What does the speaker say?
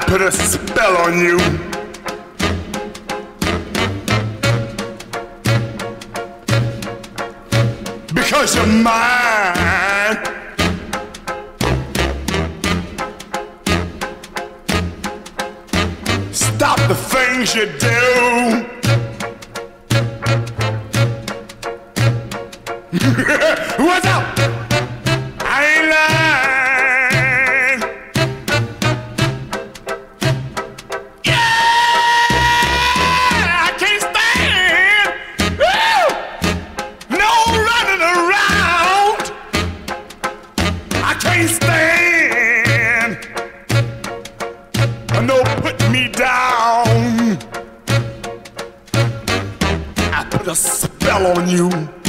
put a spell on you. Because you're mine. Stop the things you do. What's up? I ain't lying. Yeah, I can't stand. Woo! No running around. I can't stand. No put me down. I put a spell on you.